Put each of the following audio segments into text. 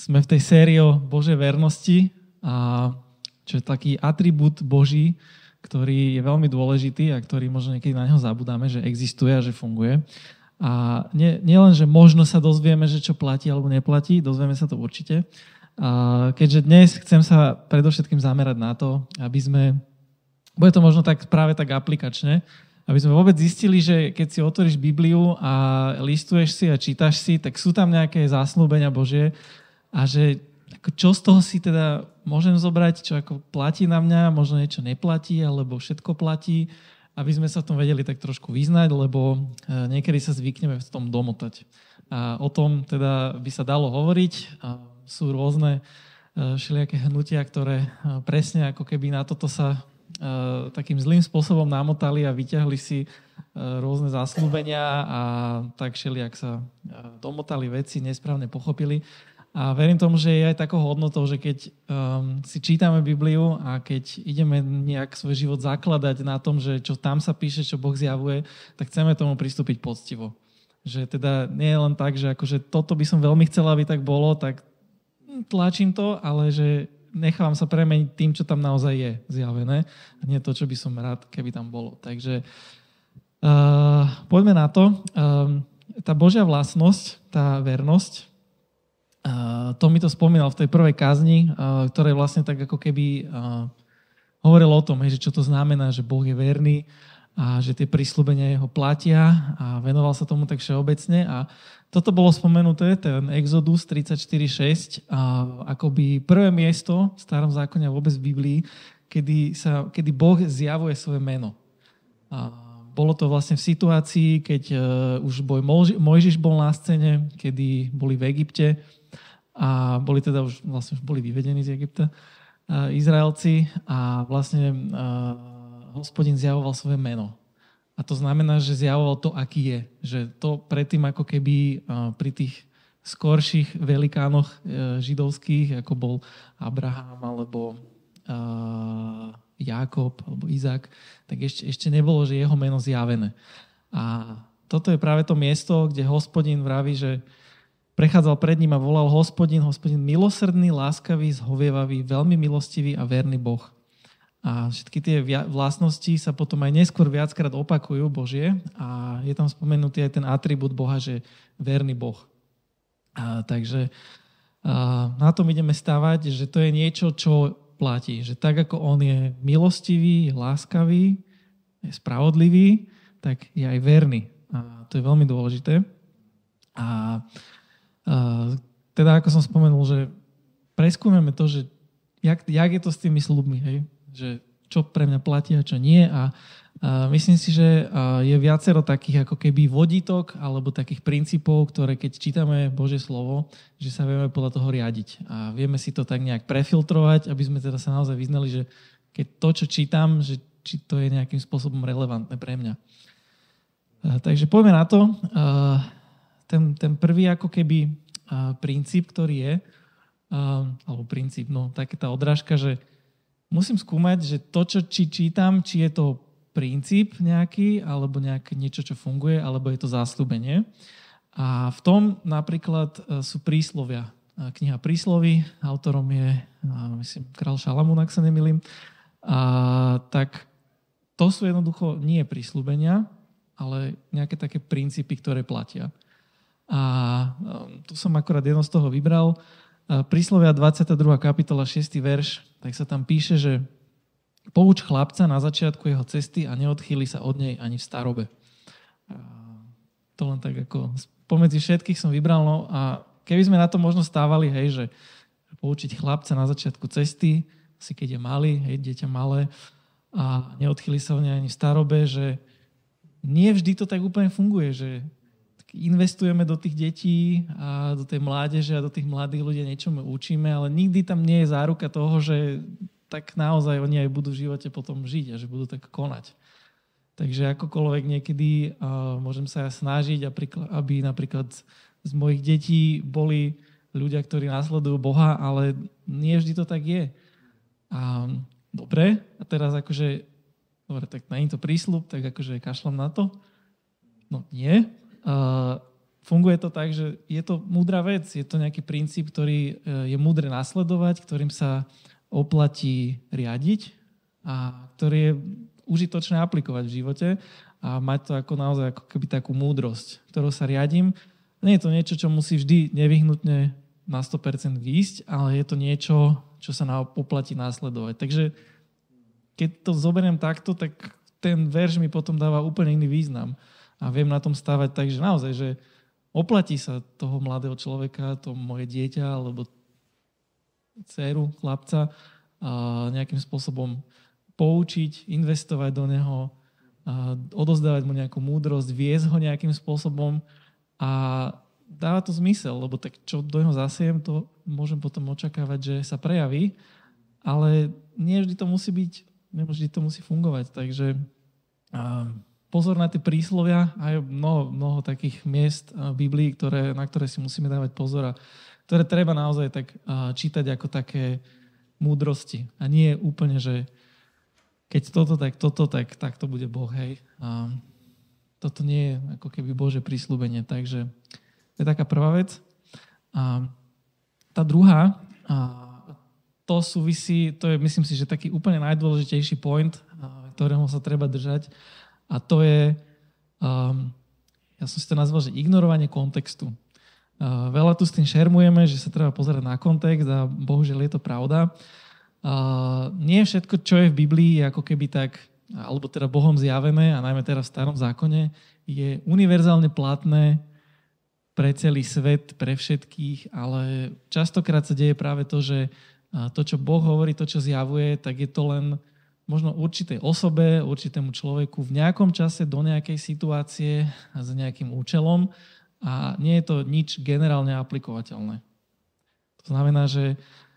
Sme v tej sérii o Božej vernosti, a čo je taký atribút Boží, ktorý je veľmi dôležitý a ktorý možno niekedy na neho zabudáme, že existuje a že funguje. A nie len, že možno sa dozvieme, že čo platí alebo neplatí, dozvieme sa to určite. A keďže dnes chcem sa predovšetkým zamerať na to, aby sme, bude to možno tak práve tak aplikačne, aby sme vôbec zistili, že keď si otvoríš Bibliu a listuješ si a čítaš si, tak sú tam nejaké zasľúbenia Božie a že čo z toho si teda môžem zobrať, čo ako platí na mňa, možno niečo neplatí, alebo všetko platí, aby sme sa v tom vedeli tak trošku vyznať, lebo niekedy sa zvykneme v tom domotať. A o tom teda by sa dalo hovoriť. A sú rôzne všelijaké hnutia, ktoré presne ako keby na toto sa takým zlým spôsobom namotali a vyťahli si rôzne zasľúbenia a tak všelijak sa domotali veci, nesprávne pochopili. A verím tomu, že je aj takou hodnotou, že keď si čítame Bibliu a keď ideme nejak svoj život zakladať na tom, že čo tam sa píše, čo Boh zjavuje, tak chceme tomu pristúpiť poctivo. Že teda nie je len tak, že akože toto by som veľmi chcela, aby tak bolo, tak tlačím to, ale že nechávam sa premeniť tým, čo tam naozaj je zjavené a nie to, čo by som rád, keby tam bolo. Takže poďme na to. Tá Božia vlastnosť, tá vernosť, to mi to spomínal v tej prvej kázni, ktoré vlastne tak ako keby hovoril o tom, že čo to znamená, že Boh je verný a že tie prisľúbenia jeho platia a venoval sa tomu tak všeobecne. A toto bolo spomenuté, ten Exodus 34.6, akoby prvé miesto v starom zákone a vôbec v Biblii, kedy Boh zjavuje svoje meno. Bolo to vlastne v situácii, keď už Mojžiš bol na scéne, kedy boli v Egypte a boli teda už boli vyvedení z Egypta Izraelci a vlastne Hospodin zjavoval svoje meno. A to znamená, že zjavoval to, aký je. Že to predtým ako keby pri tých skorších velikánoch židovských, ako bol Abraham alebo Jákob alebo Izák, tak ešte nebolo, že jeho meno zjavené. A toto je práve to miesto, kde Hospodin vraví, že prechádzal pred ním a volal Hospodin milosrdný, láskavý, zhovievavý, veľmi milostivý a verný Boh. A všetky tie vlastnosti sa potom aj neskôr viackrát opakujú Božie a je tam spomenutý aj ten atribút Boha, že verný Boh. Takže na tom ideme stavať, že to je niečo, čo platí. Že tak, ako on je milostivý, je láskavý, je spravodlivý, tak je aj verný. A to je veľmi dôležité. A teda, ako som spomenul, že preskúmeme to, že jak je to s tými sľubmi, hej? Že čo pre mňa platí a čo nie. A myslím si, že je viacero takých ako keby vodítok alebo takých princípov, ktoré keď čítame Božie slovo, že sa vieme podľa toho riadiť. A vieme si to tak nejak prefiltrovať, aby sme teda sa naozaj vyznali, že keď to, čo čítam, že či to je nejakým spôsobom relevantné pre mňa. Takže poďme na to. Ten prvý ako keby princíp, ktorý je, alebo princíp, taká tá odrážka, že musím skúmať, že to, čo čítam, či je to princíp nejaký, alebo niečo, čo funguje, alebo je to zasľúbenie. A v tom napríklad sú príslovia. Kniha Prísloví, autorom je, myslím, král Šalamún, ak sa nemýlim. Tak to sú jednoducho nie prísľubenia, ale nejaké také princípy, ktoré platia. A tu som akorát jedno z toho vybral. Príslovia 22. kapitola 6. verš, tak sa tam píše, že pouč chlapca na začiatku jeho cesty a neodchýli sa od nej ani v starobe. To len tak ako pomedzi všetkých som vybral. No a keby sme na to možno stávali, hej, že poučiť chlapca na začiatku cesty, asi keď je malý, hej, dieťa malé, a neodchýli sa od nej ani v starobe, že nie vždy to tak úplne funguje, že investujeme do tých detí a do tej mládeže a do tých mladých ľudí niečo učíme, ale nikdy tam nie je záruka toho, že tak naozaj oni aj budú v živote potom žiť a že budú tak konať. Takže akokoľvek niekedy môžem sa snažiť, aby napríklad z mojich detí boli ľudia, ktorí nasledujú Boha, ale nie vždy to tak je. Dobre, a teraz akože dobre, tak není to prísľub, tak akože kašľam na to? No nie. funguje to tak, že je to múdra vec, je to nejaký princíp, ktorý je múdre nasledovať, ktorým sa oplatí riadiť a ktorý je užitočné aplikovať v živote a mať to ako naozaj ako keby takú múdrosť, ktorou sa riadím. Nie je to niečo, čo musí vždy nevyhnutne na 100% výjsť, ale je to niečo, čo sa oplatí následovať. Takže keď to zoberiem takto, tak ten verš mi potom dáva úplne iný význam. A viem na tom stávať tak, že naozaj, že oplatí sa toho mladého človeka, to moje dieťa alebo dceru, chlapca nejakým spôsobom poučiť, investovať do neho, odozdávať mu nejakú múdrosť, viesť ho nejakým spôsobom a dáva to zmysel, lebo tak čo do neho zasiejem, to môžem potom očakávať, že sa prejaví, ale nie vždy to musí byť, nevždy to musí fungovať, takže pozor na tie príslovia, aj mnoho takých miest v Biblii, na ktoré si musíme dávať pozor a ktoré treba naozaj tak čítať ako také múdrosti. A nie úplne, že keď toto, tak to bude Boh, hej. Toto nie je ako keby Božie prísľubenie. Takže to je taká prvá vec. A tá druhá, to súvisí, to je myslím si, že taký úplne najdôležitejší point, ktorého sa treba držať. A to je, ja som si to nazval, že ignorovanie kontextu. Veľa tu s tým šermujeme, že sa treba pozerať na kontext a bohužiaľ je to pravda. Nie všetko, čo je v Biblii, je ako keby tak, alebo teda Bohom zjavené, a najmä teraz v Starom zákone, je univerzálne platné pre celý svet, pre všetkých, ale častokrát sa deje práve to, že to, čo Boh hovorí, to, čo zjavuje, tak je to len možno určitej osobe, určitému človeku v nejakom čase do nejakej situácie a s nejakým účelom a nie je to nič generálne aplikovateľné. To znamená, že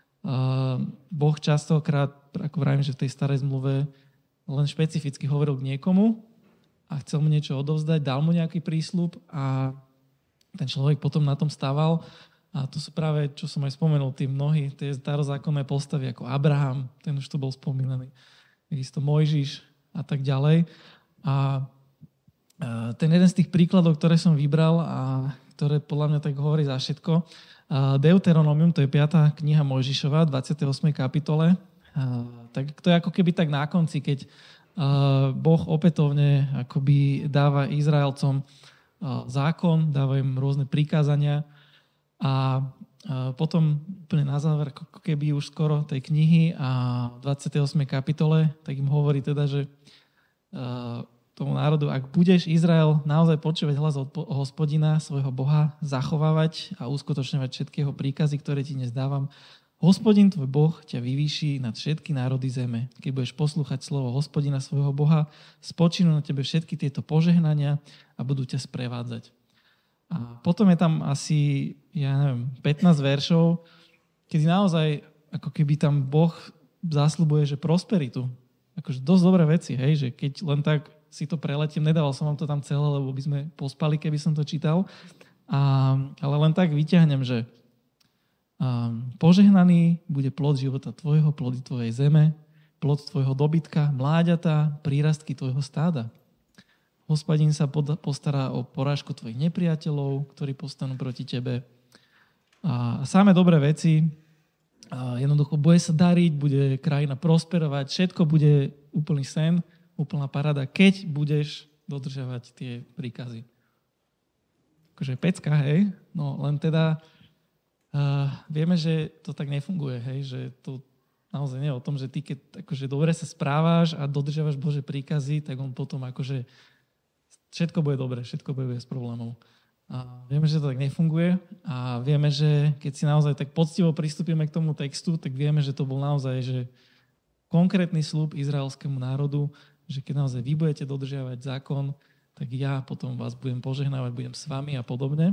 Boh častokrát, ako vravím, že v tej starej zmluve len špecificky hovoril k niekomu a chcel mu niečo odovzdať, dal mu nejaký prísľub a ten človek potom na tom stával. A to sú práve, čo som aj spomenul, tie starozákonné postavy ako Abraham, ten už tu bol spomínaný, takisto Mojžiš a tak ďalej. A ten jeden z tých príkladov, ktoré som vybral a ktoré podľa mňa tak hovorí za všetko, Deuteronomium, to je 5. kniha Mojžišova, 28. kapitole. Tak to je ako keby tak na konci, keď Boh opätovne akoby dáva Izraelcom zákon, dáva im rôzne prikázania a potom úplne na záver, ako keby už skoro tej knihy a v 28. kapitole, tak im hovorí teda, že tomu národu, ak budeš Izrael naozaj počúvať hlas od Hospodina, svojho Boha, zachovávať a uskutočňovať všetky jeho príkazy, ktoré ti dnes dávam, Hospodin tvoj Boh ťa vyvýši nad všetky národy zeme. Keď budeš poslúchať slovo Hospodina svojho Boha, spočinú na tebe všetky tieto požehnania a budú ťa sprevádzať. A potom je tam asi, 15 veršov, kedy naozaj ako keby tam Boh zasľubuje, že prosperitu. Akože dosť dobré veci, hej, že keď len tak si to preletím, nedával som vám to tam celé, lebo by sme pospali, keby som to čítal. Ale len tak vyťahnem, že požehnaný bude plod života tvojho, plody tvojej zeme, plod tvojho dobytka, mláďata, prírastky tvojho stáda. Hospodin sa postará o porážku tvojich nepriateľov, ktorí postanú proti tebe. A samé dobré veci, jednoducho bude sa dariť, bude krajina prosperovať, všetko bude úplný sen, úplná paráda, keď budeš dodržiavať tie príkazy. Akože pecka, hej? No len teda vieme, že to tak nefunguje, hej? Že to naozaj nie je o tom, že ty keď akože dobre sa správaš a dodržiavaš Božie príkazy, tak on potom akože všetko bude dobre, všetko bude bez problémov. A vieme, že to tak nefunguje a vieme, že keď si naozaj tak poctivo pristúpime k tomu textu, tak vieme, že to bol naozaj že konkrétny sľub izraelskému národu, že keď naozaj vy budete dodržiavať zákon, tak ja potom vás budem požehnávať, budem s vami a podobne.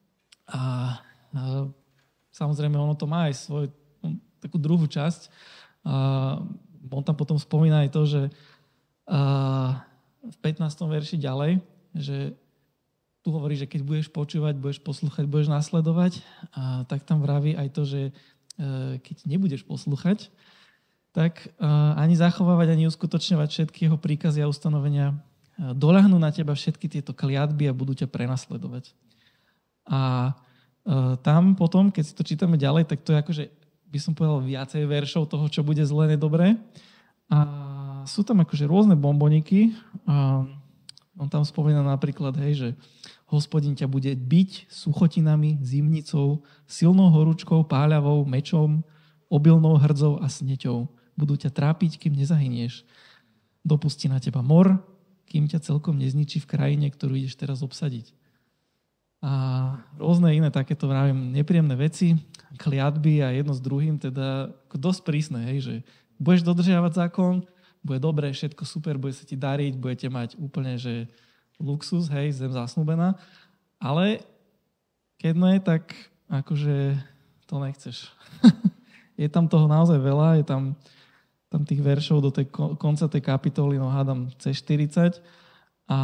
A samozrejme, ono to má aj svoju takú druhú časť. On tam potom spomína aj to, že v 15. verši ďalej, že tu hovorí, že keď budeš počúvať, budeš poslúchať, budeš nasledovať, tak tam vraví aj to, že keď nebudeš poslúchať, tak ani zachovávať, ani uskutočňovať všetky jeho príkazy a ustanovenia doľahnú na teba všetky tieto kliatby a budú ťa prenasledovať. A tam potom, keď si to čítame ďalej, tak to je akože, by som povedal, viacej veršov toho, čo bude zlé, nedobré. A sú tam akože rôzne bomboniky. A on tam spomína napríklad, hej, že Hospodin ťa bude biť suchotinami, zimnicou, silnou horúčkou, páľavou, mečom, obilnou hrdzou a sneťou. Budú ťa trápiť, kým nezahynieš. Dopustí na teba mor, kým ťa celkom nezničí v krajine, ktorú ideš teraz obsadiť. A rôzne iné takéto, vravím, nepríjemné veci, kliatby a jedno s druhým, teda dosť prísne, hej, že budeš dodržiavať zákon, bude dobre, všetko super, bude sa ti dariť, budete mať úplne, že luxus, hej, zem zasnúbená, ale keď nie, tak akože to nechceš. Je tam toho naozaj veľa, je tam tých veršov do tej konca tej kapitoly, no hádam cez 40 a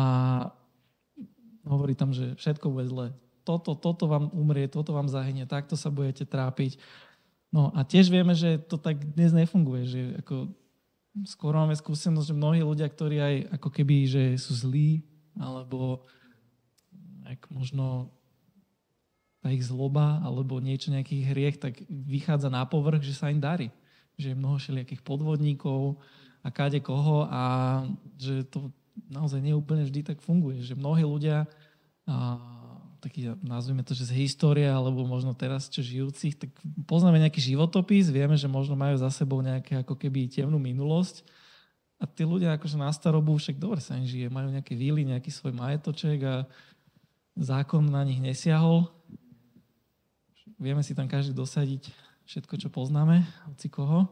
hovorí tam, že všetko bude zle. Toto vám umrie, toto vám zahynie, takto sa budete trápiť. No a tiež vieme, že to tak dnes nefunguje, že ako skôr máme skúsenosť, že mnohí ľudia, ktorí aj ako keby, že sú zlí, alebo možno tá ich zloba, alebo niečo, nejaký hriech, tak vychádza na povrch, že sa im darí. Že je mnoho všelijakých podvodníkov a káde koho a že to naozaj nie úplne vždy tak funguje. Že mnohí ľudia, taký nazvime to, že z histórie, alebo možno teraz čo žijúcich, tak poznáme nejaký životopis, vieme, že možno majú za sebou nejaké ako keby temnú minulosť a tí ľudia akože na starobu však dobre sa im žije, majú nejaké víly, nejaký svoj majetoček a zákon na nich nesiahol. Vieme si tam každý dosadiť všetko, čo poznáme, hoci koho,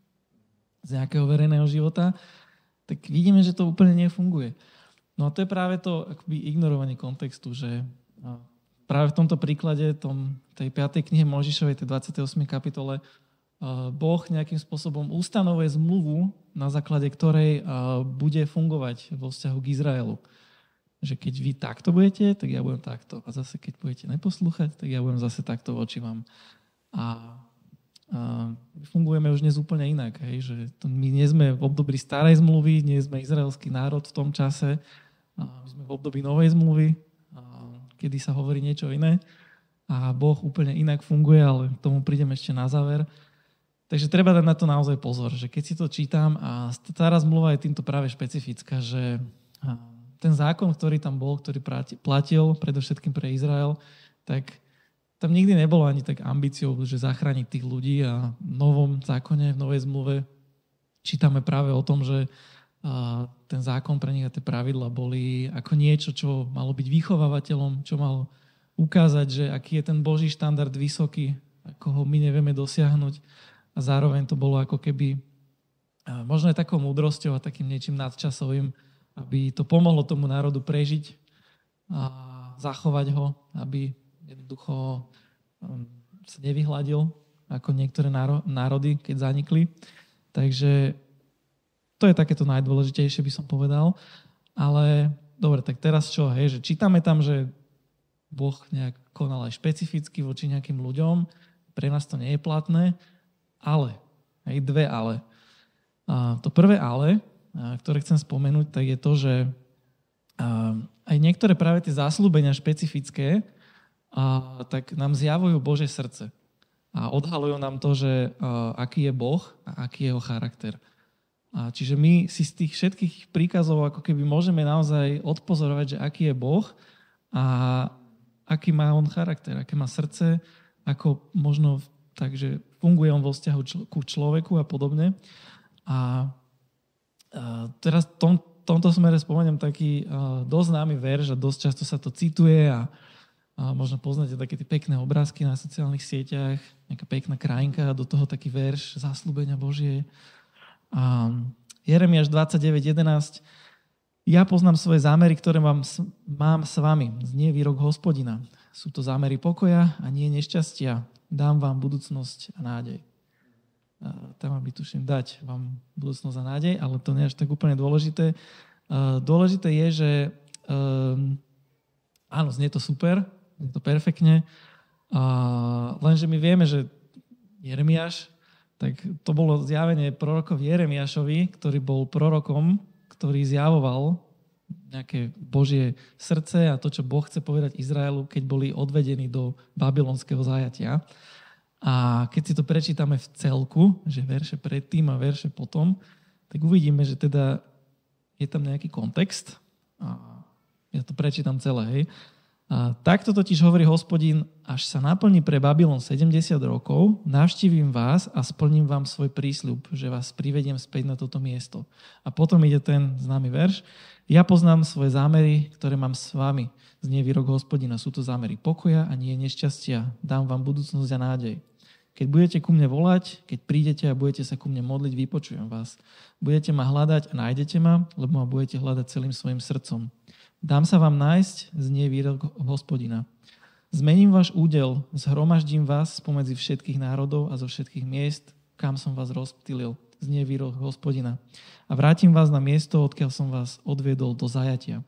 z nejakého verejného života, tak vidíme, že to úplne nefunguje. No a to je práve to akoby ignorovanie kontextu, že práve v tomto príklade, tej 5. knihe Mojžišovej, tej 28. kapitole, Boh nejakým spôsobom ustanovuje zmluvu, na základe ktorej bude fungovať vo vzťahu k Izraelu. Že keď vy takto budete, tak ja budem takto. A zase keď budete neposlúchať, tak ja budem zase takto voči vám. A fungujeme už dnes úplne inak. Hej? Že my nie sme v období starej zmluvy, nie sme izraelský národ v tom čase. My sme v období novej zmluvy, kedy sa hovorí niečo iné. A Boh úplne inak funguje, ale k tomu prídem ešte na záver. Takže treba dať na to naozaj pozor, že keď si to čítam a stará zmluva je týmto práve špecifická, že ten zákon, ktorý tam bol, ktorý platil predovšetkým pre Izrael, tak tam nikdy nebolo ani tak ambíciou, že zachrániť tých ľudí a v novom zákone, v novej zmluve čítame práve o tom, že ten zákon pre nich a tie pravidla boli ako niečo, čo malo byť vychovávateľom, čo malo ukázať, že aký je ten Boží štandard vysoký, ako ho my nevieme dosiahnuť. A zároveň to bolo ako keby možno aj takou múdrosťou a takým niečím nadčasovým, aby to pomohlo tomu národu prežiť a zachovať ho, aby jednoducho sa nevyhladil ako niektoré národy, keď zanikli. Takže to je takéto najdôležitejšie, by som povedal. Ale dobre, tak teraz čo? Hej, že čítame tam, že Boh nejak konal aj špecificky voči nejakým ľuďom. Pre nás to nie je platné. Ale, hej, dve ale. To prvé ale, ktoré chcem spomenúť, tak je to, že aj niektoré práve tie zasľúbenia špecifické tak nám zjavujú Božie srdce. A odhalujú nám to, že aký je Boh a aký je jeho charakter. Čiže my si z tých všetkých príkazov ako keby môžeme naozaj odpozorovať, že aký je Boh a aký má on charakter, aké má srdce, ako možno takže funguje on vo vzťahu ku človeku a podobne. A teraz v tomto smere spomeniem taký dosť známy verš a dosť často sa to cituje a možno poznáte také tie pekné obrázky na sociálnych sieťach, nejaká pekná krajinka a do toho taký verš zasľúbenia Božie. Jeremiáš 29.11. Ja poznám svoje zámery, ktoré mám s vami. Znie výrok Hospodina. Sú to zámery pokoja a nie nešťastia. Dám vám budúcnosť a nádej. Tam by tuším dať vám budúcnosť a nádej, ale to nie je až tak úplne dôležité. Dôležité je, že áno, znie to super, znie to perfektne, lenže my vieme, že Jeremiáš, tak to bolo zjavenie prorokovi Jeremiášovi, ktorý bol prorokom, ktorý zjavoval nejaké Božie srdce a to, čo Boh chce povedať Izraelu, keď boli odvedení do babylonského zajatia. A keď si to prečítame v celku, že verše predtým a verše potom, tak uvidíme, že teda je tam nejaký kontext. A ja to prečítam celé, hej. A takto totiž hovorí Hospodin, až sa naplní pre Babylon 70 rokov, navštívim vás a splním vám svoj prísľub, že vás privediem späť na toto miesto. A potom ide ten známy verš. Ja poznám svoje zámery, ktoré mám s vami. Znie výrok Hospodina. Sú to zámery pokoja a nie nešťastia. Dám vám budúcnosť a nádej. Keď budete ku mne volať, keď prídete a budete sa ku mne modliť, vypočujem vás. Budete ma hľadať a nájdete ma, lebo ma budete hľadať celým svojim srdcom. Dám sa vám nájsť, znie výrok Hospodina. Zmením váš údel, zhromaždím vás spomedzi všetkých národov a zo všetkých miest, kam som vás rozptýlil, znie výrok Hospodina. A vrátim vás na miesto, odkiaľ som vás odviedol do zajatia.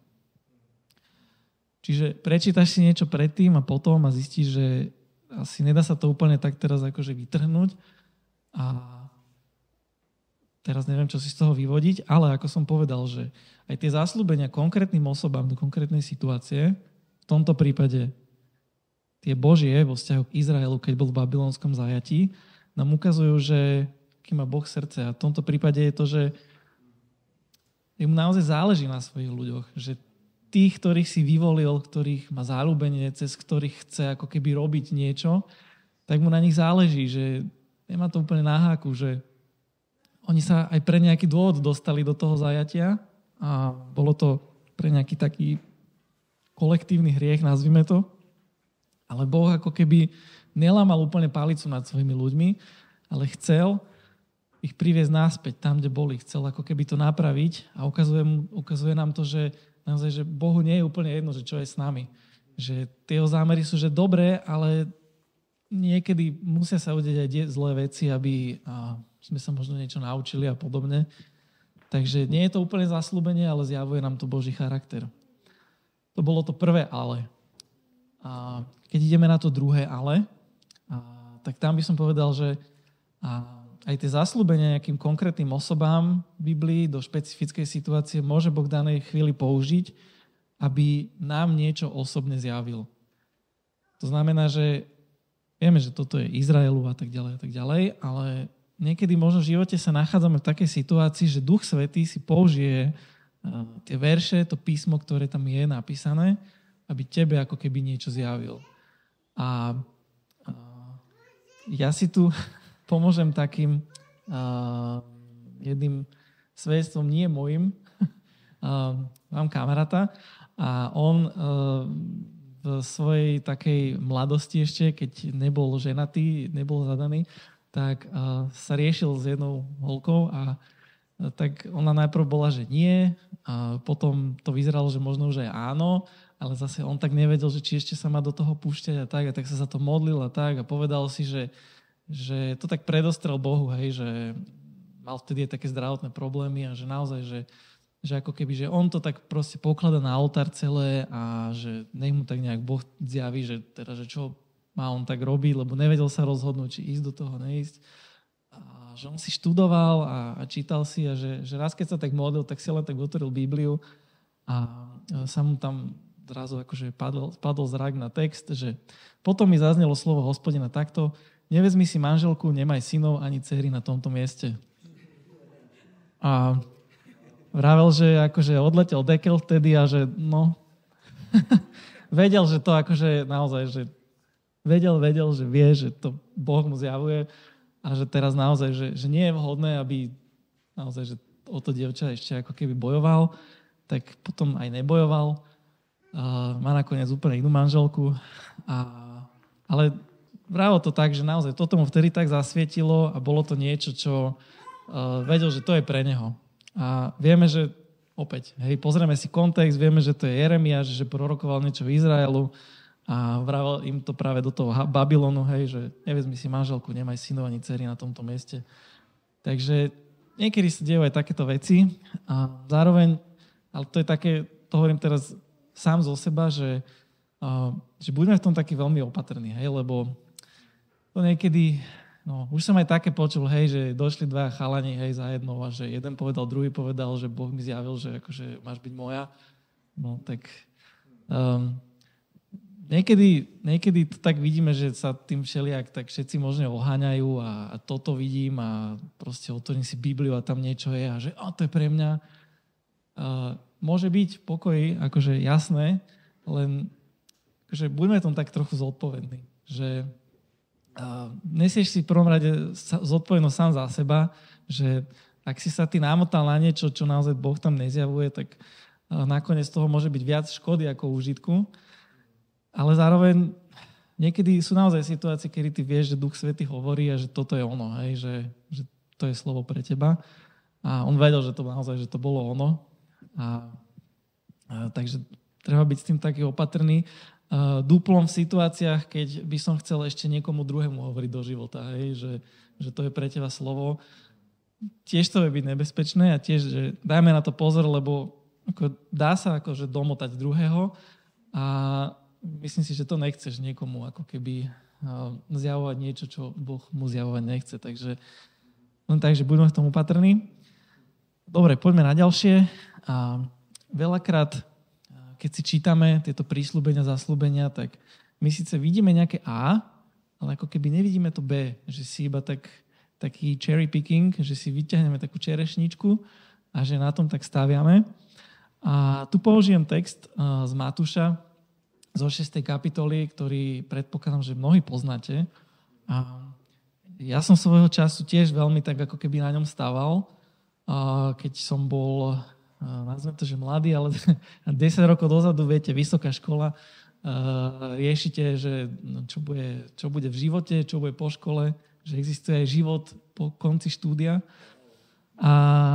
Čiže prečítaš si niečo predtým a potom a zistíš, že asi nedá sa to úplne tak teraz akože vytrhnúť a teraz neviem, čo si z toho vyvodiť, ale ako som povedal, že aj tie zasľúbenia konkrétnym osobám do konkrétnej situácie, v tomto prípade tie Božie vo vzťahu k Izraelu, keď bol v babylonskom zajatí, nám ukazujú, že aký má Boh srdce. A v tomto prípade je to, že mu naozaj záleží na svojich ľuďoch. Že tých, ktorých si vyvolil, ktorých má záľubenie, cez ktorých chce ako keby robiť niečo, tak mu na nich záleží, že nemá to úplne na háku, že oni sa aj pre nejaký dôvod dostali do toho zajatia a bolo to pre nejaký taký kolektívny hriech, nazvime to. Ale Boh ako keby nelámal úplne palicu nad svojimi ľuďmi, ale chcel ich priviesť naspäť tam, kde boli. Chcel ako keby to napraviť a ukazuje nám to, že naozaj, že Bohu nie je úplne jedno, že čo je s nami. Že tie zámery sú, že dobré, ale niekedy musia sa udeť aj zlé veci, aby sme sa možno niečo naučili a podobne. Takže nie je to úplne zasľúbenie, ale zjavuje nám to Boží charakter. To bolo to prvé ale. A keď ideme na to druhé ale, tak tam by som povedal, že aj tie zasľúbenia nejakým konkrétnym osobám v Biblii do špecifickej situácie môže Boh v danej chvíli použiť, aby nám niečo osobne zjavil. To znamená, že vieme, že toto je Izraelu a tak ďalej, ale niekedy možno v živote sa nachádzame v takej situácii, že Duch Svätý si použije tie verše, to písmo, ktoré tam je napísané, aby tebe ako keby niečo zjavil. A ja si tu pomôžem takým jedným svedectvom, nie mojim. Mám kamaráta a on v svojej takej mladosti ešte, keď nebol ženatý, nebol zadaný, tak sa riešil s jednou holkou a tak ona najprv bola, že nie, a potom to vyzeralo, že možno už aj áno, ale zase on tak nevedel, že či ešte sa má do toho púšťať a tak sa za to modlil a tak a povedal si, že to tak predostrel Bohu, hej, že mal vtedy aj také zdravotné problémy a že naozaj, že ako keby, že on to tak proste poklada na oltár celé a že nech mu tak nejak Boh zjaví, že teda, že čo má on tak robiť, lebo nevedel sa rozhodnúť, či ísť do toho, neísť. A že on si študoval a čítal si a že raz, keď sa tak modlil, tak si len tak otvoril Bibliu a sa mu tam zrazu akože padol zrak na text, že potom mi zaznelo slovo Hospodina takto: nevezmi si manželku, nemaj synov ani dcery na tomto mieste. A vravel, že akože odletel dekel vtedy a že no vedel, že to akože naozaj, že vedel, že vie, že to Boh mu zjavuje a že teraz naozaj, že nie je vhodné, aby naozaj, že o to dievča ešte ako keby bojoval, tak potom aj nebojoval. Má nakoniec úplne inú manželku. Ale vravil to tak, že naozaj toto mu vtedy tak zasvietilo a bolo to niečo, čo vedel, že to je pre neho. A vieme, že opäť, hej, pozrieme si kontext, vieme, že to je Jeremiáš, že prorokoval niečo v Izraelu a vravel im to práve do toho Babylonu, hej, že nevezmi si manželku, nemaj synov ani dcery na tomto mieste. Takže niekedy sa dejú aj takéto veci a zároveň, ale to je také, to hovorím teraz sám zo seba, že buďme v tom takí veľmi opatrní, hej, lebo to niekedy, no, už som aj také počul, hej, že došli dva chalani, hej, za jednou a že jeden povedal, druhý povedal, že Boh mi zjavil, že akože máš byť moja. No tak niekedy to tak vidíme, že sa tým všelijak tak všetci možno oháňajú a toto vidím a proste otvorím si Bibliu a tam niečo je a že to je pre mňa. Môže byť pokoj, akože jasné, len akože buďme tom tak trochu zodpovední, že nesieš si v prvom rade zodpovednosť sám za seba, že ak si sa ty namotal na niečo, čo naozaj Boh tam nezjavuje, tak nakoniec toho môže byť viac škody ako úžitku. Ale zároveň niekedy sú naozaj situácie, kedy ty vieš, že Duch Svätý hovorí a že toto je ono, hej, že to je slovo pre teba. A on vedel, že to naozaj, že to bolo ono. Takže treba byť s tým taký opatrný. Duplom v situáciách, keď by som chcel ešte niekomu druhému hovoriť do života, hej, že to je pre teba slovo. Tiež to je byť nebezpečné a tiež, že dajme na to pozor, lebo ako dá sa akože domotať druhého a myslím si, že to nechceš niekomu ako keby zjavovať niečo, čo Boh mu zjavovať nechce. Takže buďme v tom opatrní. Dobre, poďme na ďalšie. Veľakrát, keď si čítame tieto prísľubenia, zasľúbenia, tak my síce vidíme nejaké A, ale ako keby nevidíme to B, že si iba taký cherry picking, že si vyťahneme takú čerešničku a že na tom tak staviame. A tu použijem text z Matúša zo 6. kapitoly, ktorý predpokladám, že mnohí poznáte. A ja som svojho času tiež veľmi tak ako keby na ňom stával, keď som bol, nazvem to, že mladý, ale 10 rokov dozadu, viete, vysoká škola, riešite, že čo bude v živote, čo bude po škole, že existuje aj život po konci štúdia a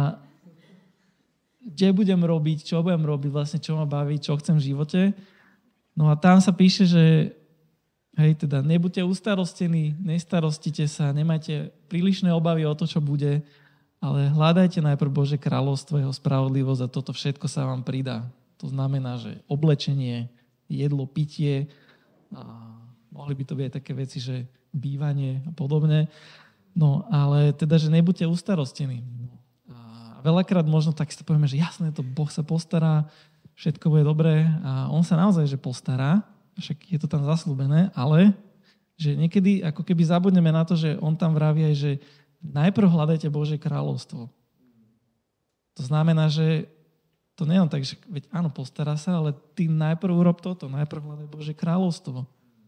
kde budem robiť, čo budem robiť, vlastne čo ma baví, čo chcem v živote. No a tam sa píše, že teda nebuďte ustarostení, nestarostite sa, nemajte prílišné obavy o to, čo bude, ale hľadajte najprv Božie kráľovstvo, jeho spravodlivosť a toto všetko sa vám pridá. To znamená, že oblečenie, jedlo, pitie, a mohli by to byť aj také veci, že bývanie a podobne. No, ale teda, že nebuďte ustarostení. A veľakrát možno tak si to povieme, že jasné, to Boh sa postará, všetko bude dobré a on sa naozaj, že postará, však je to tam zasľúbené, ale že niekedy ako keby zabudneme na to, že on tam vraví aj, že najprv hľadajte Božie kráľovstvo. To znamená, že to nie je tak, že veď áno, postará sa, ale ty najprv urob toto, najprv hľadaj Božie kráľovstvo.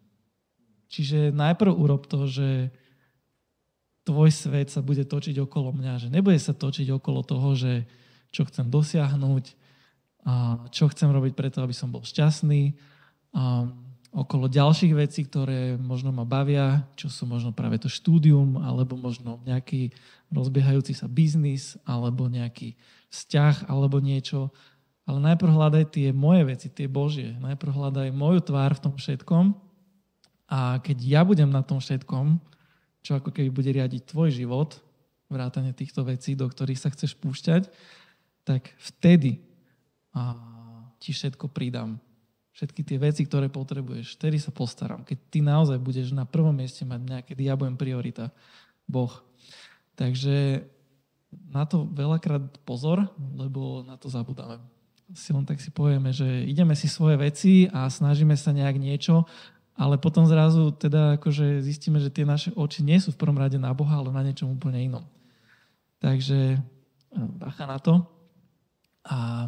Čiže najprv urob to, že tvoj svet sa bude točiť okolo mňa, že nebude sa točiť okolo toho, že čo chcem dosiahnuť, a čo chcem robiť preto, aby som bol šťastný, a okolo ďalších vecí, ktoré možno ma bavia, čo sú možno práve to štúdium, alebo možno nejaký rozbiehajúci sa biznis, alebo nejaký vzťah, alebo niečo. Ale najprv hľadaj tie moje veci, tie Božie. Najprv hľadaj moju tvár v tom všetkom. A keď ja budem na tom všetkom, čo ako keby bude riadiť tvoj život, vrátane týchto vecí, do ktorých sa chceš púšťať, tak vtedy ti všetko pridám. Všetky tie veci, ktoré potrebuješ, vtedy sa postaram. Keď ty naozaj budeš na prvom mieste mať mňa, keď ja budem priorita, Boh. Takže na to veľakrát pozor, lebo na to zabudáme. Si len tak si povieme, že ideme si svoje veci a snažíme sa nejak niečo, ale potom zrazu teda akože zistíme, že tie naše oči nie sú v prvom rade na Boha, ale na niečom úplne inom. Takže bacha na to. A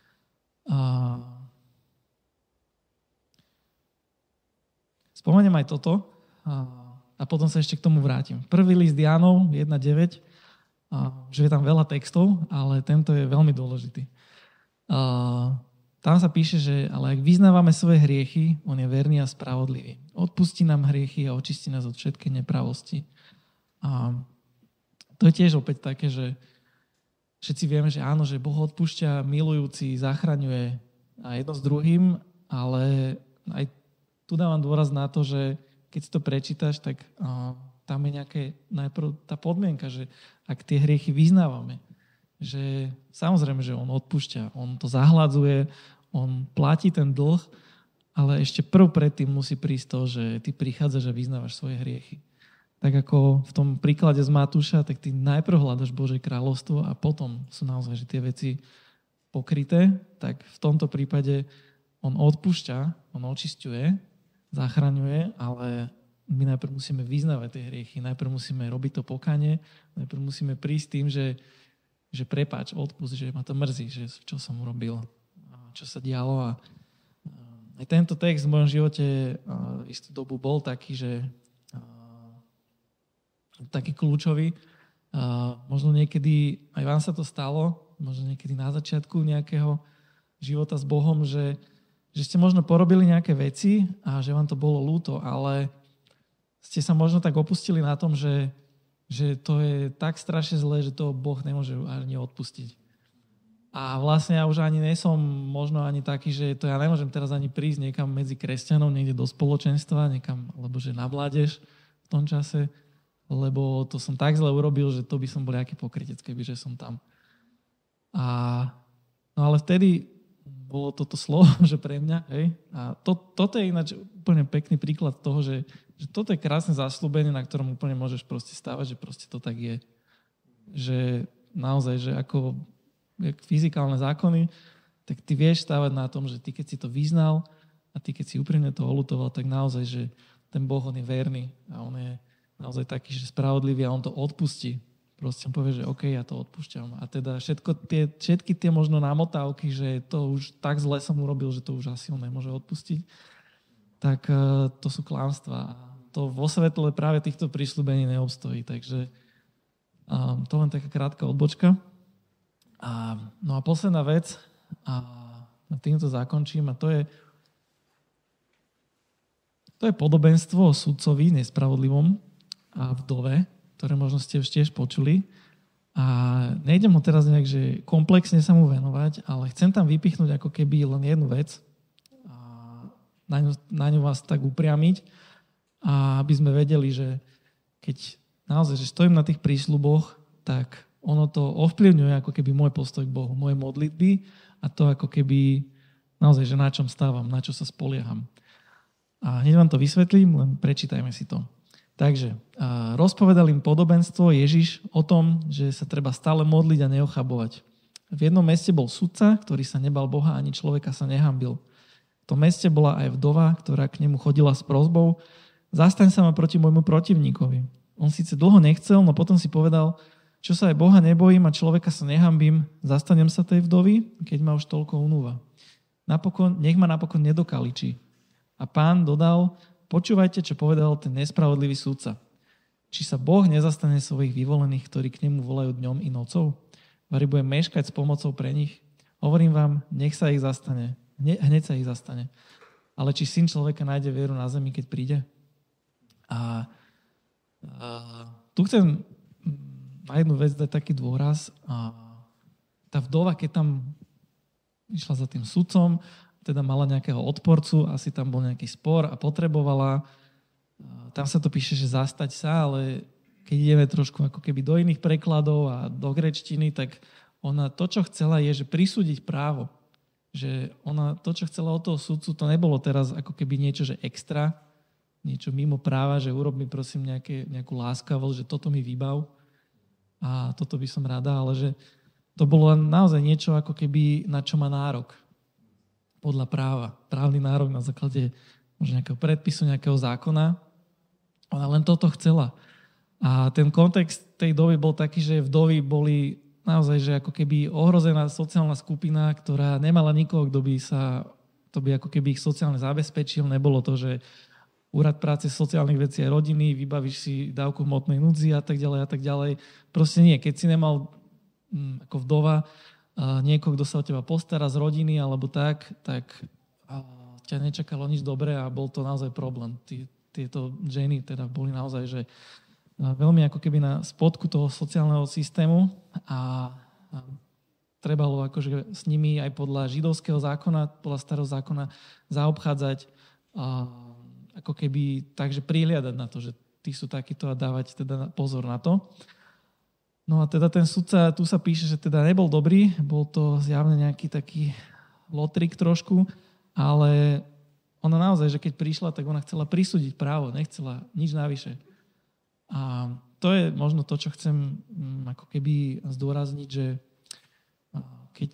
spomeniem aj toto a potom sa ešte k tomu vrátim. Prvý list Jánov 1.9, že je tam veľa textov, ale tento je veľmi dôležitý. Tam sa píše, že ale ak vyznávame svoje hriechy, on je verný a spravodlivý. Odpustí nám hriechy a očistí nás od všetkej nepravosti. A to je tiež opäť také, že všetci vieme, že áno, že Boh odpúšťa, milujúci, zachraňuje a jedno s druhým, ale aj tu dávam dôraz na to, že keď si to prečítaš, tak tam je nejaké najprv tá podmienka, že ak tie hriechy vyznávame, že samozrejme, že on odpúšťa, on to zahladzuje, on platí ten dlh, ale ešte predtým musí prísť to, že ty prichádzaš a vyznávaš svoje hriechy. Tak ako v tom príklade z Matúša, tak ty najprv hľadaš Božie kráľovstvo a potom sú naozaj že tie veci pokryté, tak v tomto prípade on odpúšťa, on očisťuje, zachraňuje, ale my najprv musíme vyznávať tie hriechy, najprv musíme robiť to pokanie, najprv musíme prísť tým, že prepáč, odpusť, že ma to mrzí, že čo som urobil, čo sa dialo. A aj tento text v mojom živote istú dobu bol taký, že taký kľúčový. Možno niekedy, aj vám sa to stalo, možno niekedy na začiatku nejakého života s Bohom, že ste možno porobili nejaké veci a že vám to bolo ľúto, ale ste sa možno tak opustili na tom, že to je tak strašne zlé, že to Boh nemôže ani odpustiť. A vlastne ja už ani nesom možno ani taký, že to ja nemôžem teraz ani prísť niekam medzi kresťanov, niekde do spoločenstva, niekam, alebo že na mládež v tom čase, lebo to som tak zle urobil, že to by som bol nejaký pokrytec, kebyže som tam. No ale vtedy bolo toto slovo, že pre mňa, hej. A toto je ináč úplne pekný príklad toho, že toto je krásne zasľúbenie, na ktorom úplne môžeš proste stávať, že proste to tak je. Že naozaj, že ako fyzikálne zákony, tak ty vieš stávať na tom, že ty keď si to vyznal a ty keď si úprimne to oľutoval, tak naozaj, že ten Boh, on je verný a on je naozaj taký, že spravodlivý a on to odpustí. Proste on povie, že OK, ja to odpúšťam. A teda všetky tie možno námotávky, že to už tak zle som urobil, že to už asi on nemôže odpustiť, tak to sú klamstvá. To vo svetle práve týchto prísľubení neobstojí. Takže to len taká krátka odbočka. No a posledná vec, a týmto zakončím, a to je podobenstvo o sudcovi nespravodlivom a vdove, ktoré možno ste už tiež počuli. A nejdem ho teraz nejak, že komplexne sa mu venovať, ale chcem tam vypichnúť ako keby len jednu vec a na ňu vás tak upriamiť, a aby sme vedeli, že keď naozaj, že stojím na tých prísľuboch, tak ono to ovplyvňuje ako keby môj postoj k Bohu, moje modlitby a to ako keby naozaj, že na čom stávam, na čo sa spolieham. A hneď vám to vysvetlím, len prečítajme si to. Takže rozpovedal im podobenstvo Ježiš o tom, že sa treba stále modliť a neochabovať. V jednom meste bol sudca, ktorý sa nebal Boha, ani človeka sa nehanbil. V tom meste bola aj vdova, ktorá k nemu chodila s prosbou: zastaň sa ma proti môjmu protivníkovi. On síce dlho nechcel, no potom si povedal: čo sa aj Boha nebojím a človeka sa nehambím, zastanem sa tej vdovy, keď ma už toľko unúva. Nech ma napokon nedokaličí. A Pán dodal: počúvajte, čo povedal ten nespravodlivý sudca. Či sa Boh nezastane svojich vyvolených, ktorí k nemu volajú dňom i nocou? Vari bude meškať s pomocou pre nich? Hovorím vám, nech sa ich zastane. Hneď sa ich zastane. Ale či Syn človeka nájde vieru na zemi, keď príde? A tu chcem na jednu vec dať taký dôraz. Tá vdova, keď tam išla za tým sudcom, teda mala nejakého odporcu, asi tam bol nejaký spor a potrebovala. Tam sa to píše, že zastať sa, ale keď ideme trošku ako keby do iných prekladov a do gréčtiny, tak ona to, čo chcela, je, že prisúdiť právo. Že ona to, čo chcela od toho sudcu, to nebolo teraz ako keby niečo, že extra, niečo mimo práva, že urob mi prosím nejakú láskavosť, že toto mi vybav a toto by som rada, ale že to bolo naozaj niečo ako keby na čo má nárok. Podľa práva. Právny nárok na základe možno nejakého predpisu, nejakého zákona. Ona len toto chcela. A ten kontext tej doby bol taký, že vdovy boli naozaj, že ako keby ohrozená sociálna skupina, ktorá nemala nikoho, kto by ako keby ich sociálne zabezpečil. Nebolo to, že úrad práce sociálnych vecí a rodiny, vybavíš si dávku hmotnej núdzi a tak ďalej a tak ďalej. Proste nie. Keď si nemal ako vdova niekoho, kto sa o teba postará z rodiny alebo tak ťa nečakalo nič dobré a bol to naozaj problém. Tieto ženy teda boli naozaj, že veľmi ako keby na spodku toho sociálneho systému a trebalo akože s nimi aj podľa židovského zákona, podľa starého zákona zaobchádzať ako keby takže prihliadať na to, že tí sú takíto a dávať teda pozor na to. No a teda ten sudca, tu sa píše, že teda nebol dobrý, bol to zjavne nejaký taký lotrik trošku, ale ona naozaj, že keď prišla, tak ona chcela prisúdiť právo, nechcela nič navyše. A to je možno to, čo chcem ako keby zdôrazniť, že keď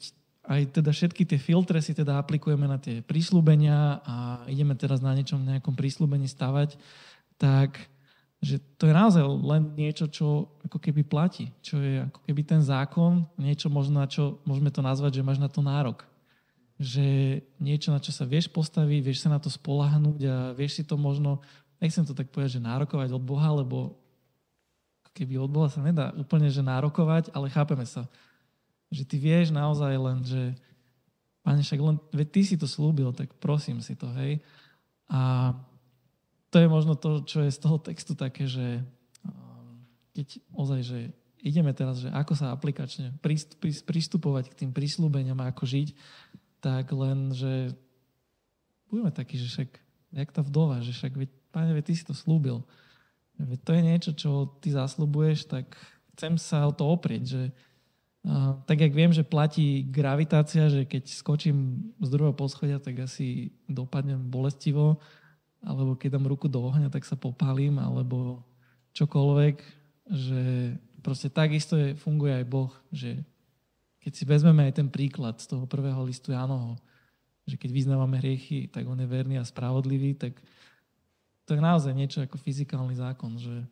aj teda všetky tie filtre si teda aplikujeme na tie prísľubenia a ideme teraz na nejakom prísľubení stavať, tak že to je naozaj len niečo, čo ako keby platí, čo je ako keby ten zákon, niečo možno, na čo môžeme to nazvať, že máš na to nárok. Že niečo, na čo sa vieš postaviť, vieš sa na to spoľahnúť a vieš si to možno, nechcem to tak povedať, že nárokovať od Boha, lebo keby od Boha sa nedá úplne, že nárokovať, ale chápeme sa. Že ty vieš naozaj len, že Pane, však len, veď ty si to slúbil, tak prosím si to, hej. A to je možno to, čo je z toho textu také, že keď ozaj, že ideme teraz, že ako sa aplikačne pristupovať k tým prísľubeniam a ako žiť, tak len, že budeme takí, že však, jak tá vdova, že však, veď, Pane, veď ty si to slúbil. Veď to je niečo, čo ty zasľubuješ, tak chcem sa o to oprieť, že tak jak viem, že platí gravitácia, že keď skočím z druhého poschodia, tak asi dopadnem bolestivo, alebo keď dám ruku do ohňa, tak sa popálim, alebo čokoľvek, že proste takisto funguje aj Boh, že keď si vezmeme aj ten príklad z toho prvého listu Jánovho, že keď vyznávame hriechy, tak on je verný a spravodlivý, tak to je naozaj niečo ako fyzikálny zákon, že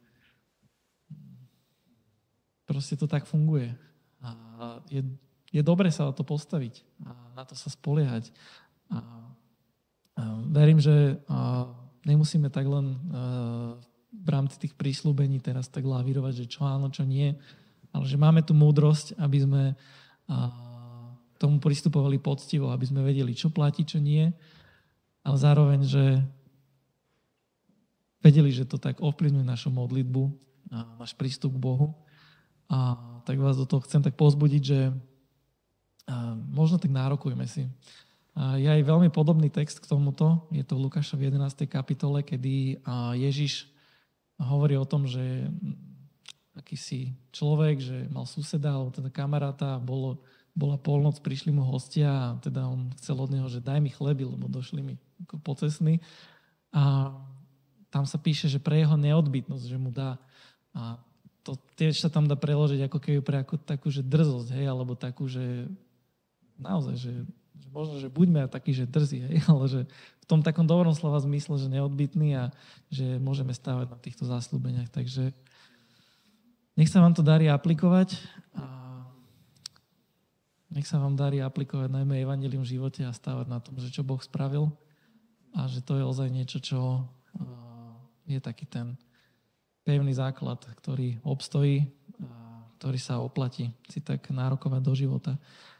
proste to tak funguje. A je dobre sa o to postaviť a na to sa spoliehať. A verím, že nemusíme tak len v rámci tých prísľubení teraz tak lavírovať, že čo áno, čo nie, ale že máme tu múdrosť, aby sme tomu pristupovali poctivo, aby sme vedeli, čo platí, čo nie, ale zároveň, že vedeli, že to tak ovplyvňuje našu modlitbu a náš prístup k Bohu. A tak vás do toho chcem tak povzbudiť, že možno tak nárokujme si. Je aj veľmi podobný text k tomuto. Je to v Lukášovi 11. kapitole, kedy Ježiš hovorí o tom, že akýsi človek, že mal suseda alebo teda kamaráta, bola polnoc, prišli mu hostia a teda on chcel od neho, že daj mi chleby, lebo došli mi ako pocestní. A tam sa píše, že pre jeho neodbytnosť, že mu dá. A to tiež sa tam dá preložiť ako keby pre takú, že drzosť, hej, alebo takú, že naozaj, že možno, že buďme takí, že drzí, hej, ale že v tom takom dobrom slova zmysle, že neodbytný a že môžeme stávať na týchto zasľúbeniach. Takže nech sa vám to darí aplikovať a nech sa vám darí aplikovať najmä evanjelium v živote a stávať na tom, že čo Boh spravil a že to je ozaj niečo, čo je taký ten pevný základ, ktorý obstojí, ktorý sa oplatí si tak nárokovať do života.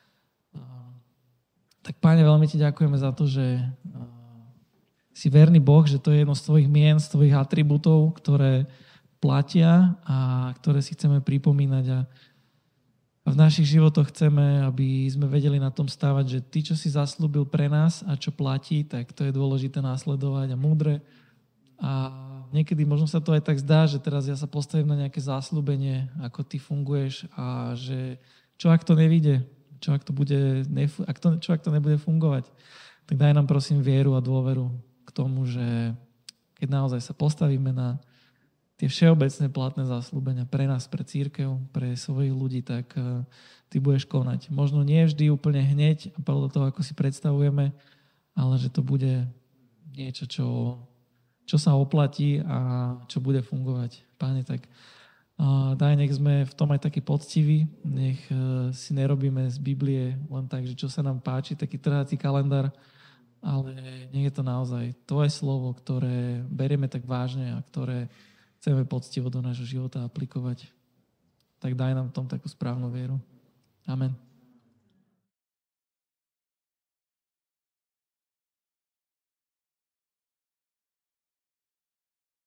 Tak Páne, veľmi ti ďakujeme za to, že si verný Boh, že to je jedno z tvojich mien, z tvojich atribútov, ktoré platia a ktoré si chceme pripomínať a v našich životoch chceme, aby sme vedeli na tom stávať, že ty, čo si zaslúbil pre nás a čo platí, tak to je dôležité následovať a múdre. A niekedy možno sa to aj tak zdá, že teraz ja sa postavím na nejaké zasľúbenie, ako ty funguješ a že čo ak to nevyjde, čo ak to nebude fungovať, tak daj nám prosím vieru a dôveru k tomu, že keď naozaj sa postavíme na tie všeobecné platné zasľúbenia pre nás, pre cirkev, pre svojich ľudí, tak ty budeš konať. Možno nie vždy úplne hneď a podľa toho, ako si predstavujeme, ale že to bude niečo, čo sa oplatí a čo bude fungovať. Páne, tak daj, nech sme v tom aj takí poctiví, nech si nerobíme z Biblie len tak, že čo sa nám páči, taký trhací kalendár, ale nech je to naozaj tvoje slovo, ktoré berieme tak vážne a ktoré chceme poctivo do nášho života aplikovať. Tak daj nám v tom takú správnu vieru. Amen.